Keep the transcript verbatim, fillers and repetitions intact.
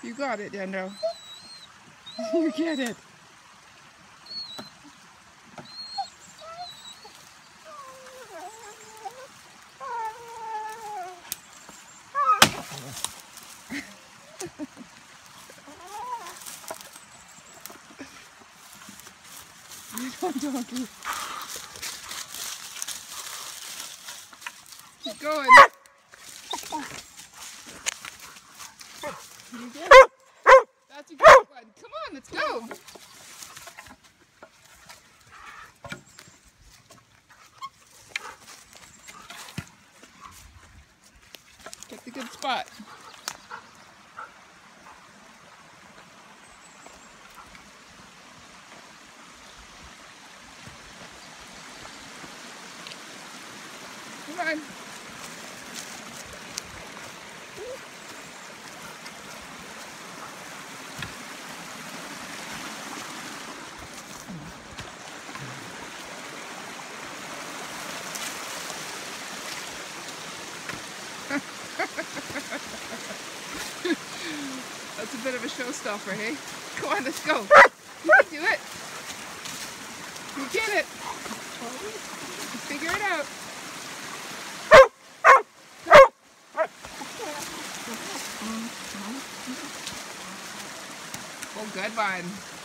You got it, Dendo. You get it. Little donkey. Keep going. You get it? That's a good one. Come on, let's go. Get the good spot. Come on. That's a bit of a showstopper, hey? Come on, let's go. You can do it. You get it. Figure it out. Oh, good one.